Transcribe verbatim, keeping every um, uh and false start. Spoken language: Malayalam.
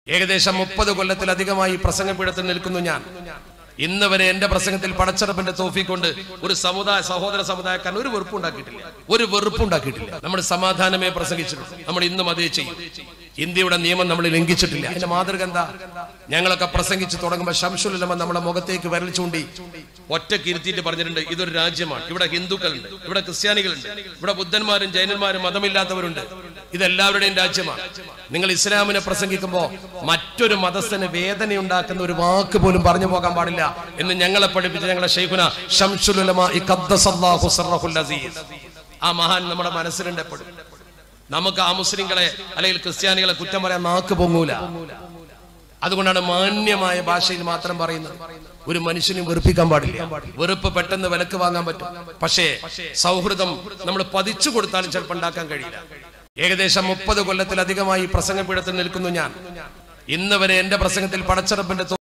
ഏകദേശം മുപ്പത് കൊല്ലത്തിലധികമായി പ്രസംഗപീഠത്തിൽ നിൽക്കുന്നു ഞാൻ. ഇന്ന് വരെ എന്റെ പ്രസംഗത്തിൽ പടച്ചറപ്പിന്റെ തൗഫീഖ് കൊണ്ട് ഒരു സമുദായ സഹോദര സമുദായക്കാരൻ ഒരു വെറുപ്പുണ്ടാക്കിയിട്ടില്ല, ഒരു വെറുപ്പുണ്ടാക്കിയിട്ടില്ല. നമ്മൾ സമാധാനമേ പ്രസംഗിച്ചിട്ടുള്ളൂ. നമ്മൾ ഇന്നും അതേ ചെയ്യും. ഇന്ത്യയുടെ നിയമം നമ്മൾ ലംഘിച്ചിട്ടില്ല. അതിന്റെ മാതൃക എന്താ? ഞങ്ങളൊക്കെ പ്രസംഗിച്ച് തുടങ്ങുമ്പോൾ ശംസുൽ ഉലമ നമ്മുടെ മുഖത്തേക്ക് വിരൽ ചൂണ്ടി ഒറ്റയ്ക്ക് ഇരുത്തിയിട്ട് പറഞ്ഞിട്ടുണ്ട്, ഇതൊരു രാജ്യമാണ്, ഇവിടെ ഹിന്ദുക്കളുണ്ട്, ഇവിടെ ക്രിസ്ത്യാനികളുണ്ട്, ഇവിടെ ബുദ്ധന്മാരും ജൈനന്മാരും മതമില്ലാത്തവരുണ്ട്, ഇതെല്ലാവരുടെയും രാജ്യമാണ്. നിങ്ങൾ ഇസ്ലാമിനെ പ്രസംഗിക്കുമ്പോൾ മറ്റൊരു മതസ്ഥന് വേദനയുണ്ടാക്കുന്ന ഒരു വാക്ക് പോലും പറഞ്ഞു പോകാൻ പാടില്ല എന്ന് ഞങ്ങളെ പഠിപ്പിച്ച ഞങ്ങളുടെ ശൈഖുന ശംസുൽ ഉലമ ഖദ്ദസല്ലാഹു സിർറഹുൽ അസീസ്. ആ മഹാൻ നമ്മുടെ മനസ്സിലുണ്ട് എപ്പോഴും. നമുക്ക് ആ മുസ്ലിങ്ങളെ അല്ലെങ്കിൽ ക്രിസ്ത്യാനികളെ കുറ്റം പറയാൻ നാക്ക് പൊങ്ങൂല. അതുകൊണ്ടാണ് മാന്യമായ ഭാഷയിൽ മാത്രം പറയുന്നത്. ഒരു മനുഷ്യനും വെറുപ്പിക്കാൻ പാടില്ല. വെറുപ്പ് പെട്ടെന്ന് വിലക്ക് വാങ്ങാൻ പറ്റും, പക്ഷേ സൗഹൃദം നമ്മൾ പതിച്ചു കൊടുത്താലും ചിലപ്പോൾ ഉണ്ടാക്കാൻ കഴിയില്ല. ഏകദേശം മുപ്പത് കൊല്ലത്തിലധികമായി പ്രസംഗപീഠത്തിൽ നിൽക്കുന്നു ഞാൻ. ഇന്ന് വരെ എന്റെ പ്രസംഗത്തിൽ പടച്ചറപ്പിന്റെ